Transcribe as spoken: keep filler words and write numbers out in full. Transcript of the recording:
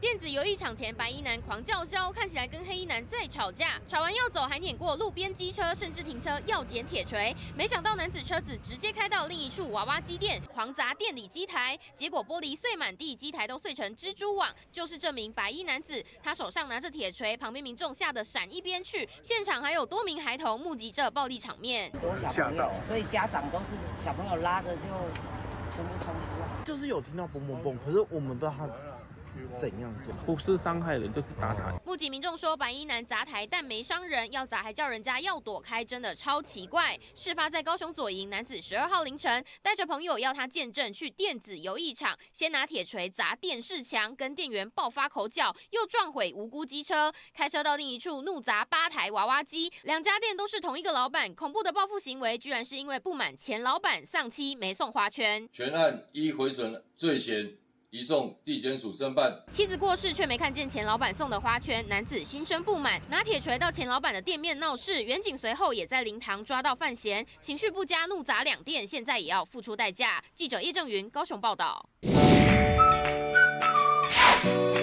电子游艺场前，白衣男狂叫嚣，看起来跟黑衣男在吵架。吵完要走，还碾过路边机车，甚至停车要捡铁锤。没想到男子车子直接开到另一处娃娃机店，狂砸店里机台，结果玻璃碎满地，机台都碎成蜘蛛网。就是这名白衣男子，他手上拿着铁锤，旁边民众吓得闪一边去。现场还有多名孩童目击这暴力场面， 多小朋友，所以家长都是小朋友拉着就全部冲出来。 就是有听到嘣嘣嘣，可是我们不知道他怎样做， 不是伤害人就是砸台。 目击民众说，白衣男砸台但没伤人，要砸还叫人家要躲开，真的超奇怪。事发在高雄左营，男子十二号凌晨带着朋友要他见证去电子游艺场，先拿铁锤砸电视墙，跟店员爆发口角，又撞毁无辜机车，开车到另一处怒砸八台娃娃机。两家店都是同一个老板，恐怖的报复行为居然是因为不满前老板丧妻没送花圈。 全案依毁损罪嫌移送地检署侦办。 妻子过世却没看见前老板送的花圈，男子心生不满，拿铁锤到前老板的店面闹事。远警随后也在灵堂抓到犯嫌，情绪不佳，怒砸两店，现在也要付出代价。记者叶正云高雄报道。